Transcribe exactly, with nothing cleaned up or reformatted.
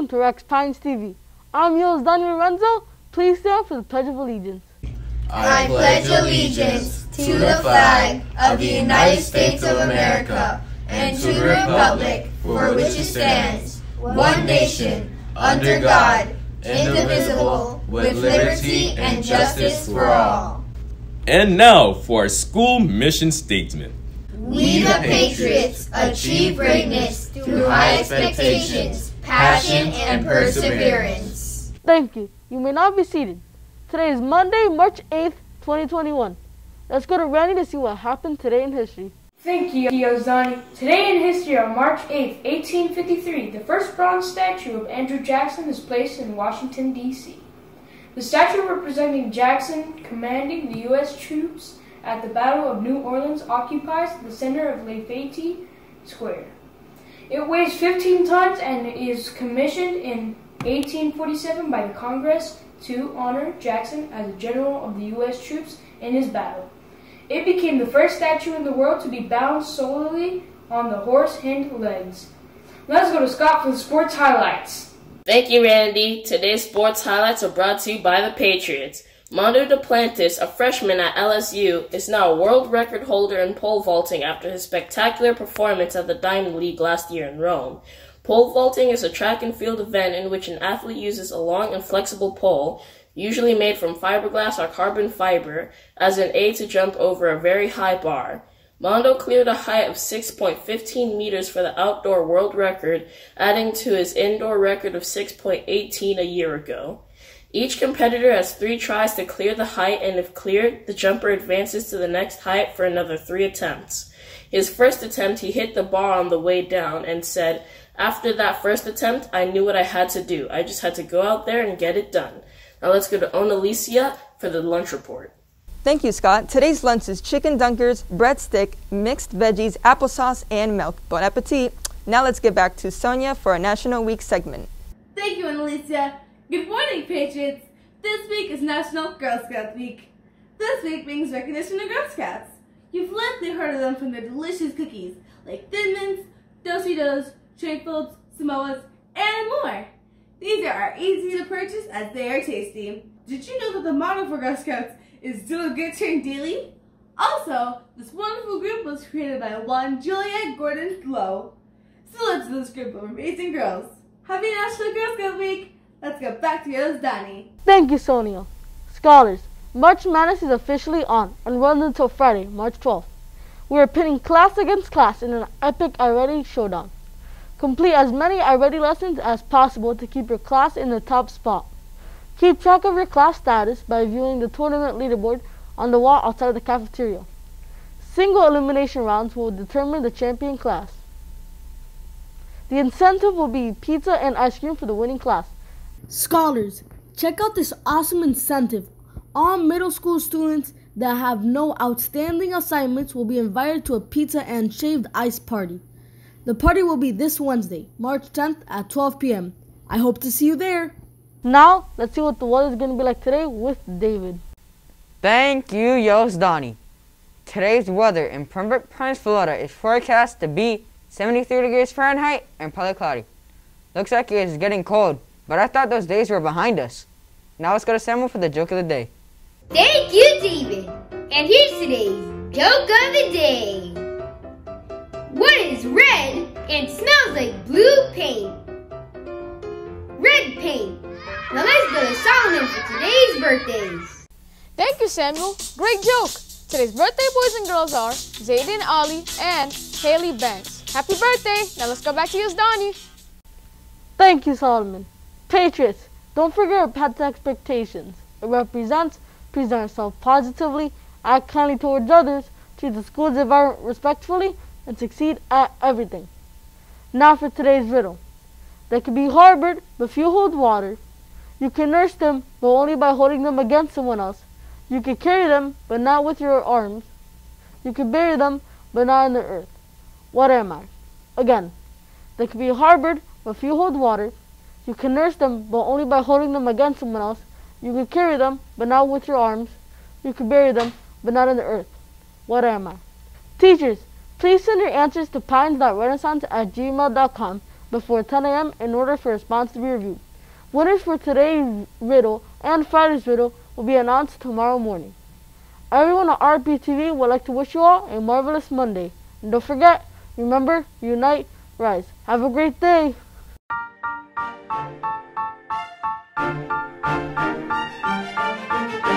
welcome to Rex Pines T V. I'm yours, Daniel Lorenzo. Please stand for the Pledge of Allegiance. I pledge allegiance to the flag of the United States of America and to the republic for which it stands, one nation, under God, indivisible, with liberty and justice for all. And now for our school mission statement. We the Patriots achieve greatness through high expectations, passion, and perseverance. Thank you. You may now be seated. Today is Monday, March eighth, twenty twenty-one. Let's go to Randy to see what happened today in history. Thank you, Donnie. Today in history on March eighth, eighteen fifty-three, the first bronze statue of Andrew Jackson is placed in Washington, D C The statue representing Jackson commanding the U S troops at the Battle of New Orleans occupies the center of Lafayette Square. It weighs fifteen tons and is commissioned in eighteen forty-seven by the Congress to honor Jackson as a general of the U S troops in his battle. It became the first statue in the world to be bound solely on the horse hind legs. Let's go to Scott for the sports highlights. Thank you, Randy. Today's sports highlights are brought to you by the Patriots. Mondo Duplantis, a freshman at L S U, is now a world record holder in pole vaulting after his spectacular performance at the Diamond League last year in Rome. Pole vaulting is a track and field event in which an athlete uses a long and flexible pole, usually made from fiberglass or carbon fiber, as an aid to jump over a very high bar. Mondo cleared a height of six point one five meters for the outdoor world record, adding to his indoor record of six point one eight a year ago. Each competitor has three tries to clear the height, and if cleared, the jumper advances to the next height for another three attempts. His first attempt, he hit the bar on the way down and said, "After that first attempt, I knew what I had to do. I just had to go out there and get it done." Now let's go to Onalicia for the lunch report. Thank you, Scott. Today's lunch is chicken dunkers, breadstick, mixed veggies, applesauce, and milk. Bon appetit. Now let's get back to Sonia for our National Week segment. Thank you, Alicia. Good morning, Patriots. This week is National Girl Scout Week. This week brings recognition to Girl Scouts. You've likely heard of them from their delicious cookies like Thin Mints, Do-si-dos, Trefolds, Samoas, and more. These are easy to purchase as they are tasty. Did you know that the motto for Girl Scouts is "Do a Good Turn Daily"? Also, this wonderful group was created by one Juliet Gordon Slow. So let's do this group of amazing girls. Happy National Girl Scout Week! Let's get back to yours, Danny. Thank you, Sonia. Scholars, March Madness is officially on and runs until Friday, March twelfth. We are pitting class against class in an epic I-Ready showdown. Complete as many I-Ready lessons as possible to keep your class in the top spot. Keep track of your class status by viewing the tournament leaderboard on the wall outside the cafeteria. Single elimination rounds will determine the champion class. The incentive will be pizza and ice cream for the winning class. Scholars, check out this awesome incentive. All middle school students that have no outstanding assignments will be invited to a pizza and shaved ice party. The party will be this Wednesday, March tenth at twelve p m I hope to see you there. Now, let's see what the weather is going to be like today with David. Thank you, Yost Donnie. Today's weather in Pembroke Pines, Florida is forecast to be seventy-three degrees Fahrenheit and partly cloudy. Looks like it is getting cold, but I thought those days were behind us. Now let's go to Samuel for the joke of the day. Thank you, David. And here's today's joke of the day. What is red and smells like blue paint? Red paint. Now let's go to Solomon for today's birthdays. Thank you, Samuel. Great joke. Today's birthday boys and girls are Zayden Ali and Haley Banks. Happy birthday. Now let's go back to you, Donnie. Thank you, Solomon. Patriots, don't forget our pet expectations. It represents present yourself positively, act kindly towards others, treat the school's environment respectfully, and succeed at everything. Now for today's riddle. They can be harbored, but few hold water. You can nurse them, but only by holding them against someone else. You can carry them, but not with your arms. You can bury them, but not in the earth. What am I? Again, they can be harbored, but few hold water. You can nurse them, but only by holding them against someone else. You can carry them, but not with your arms. You can bury them, but not in the earth. What am I? Teachers, please send your answers to pines dot renaissance at gmail dot com before ten a m in order for response to be reviewed. Winners for today's riddle and Friday's riddle will be announced tomorrow morning. Everyone at R P T V would like to wish you all a marvelous Monday. And don't forget, remember, unite, rise. Have a great day. Thank you.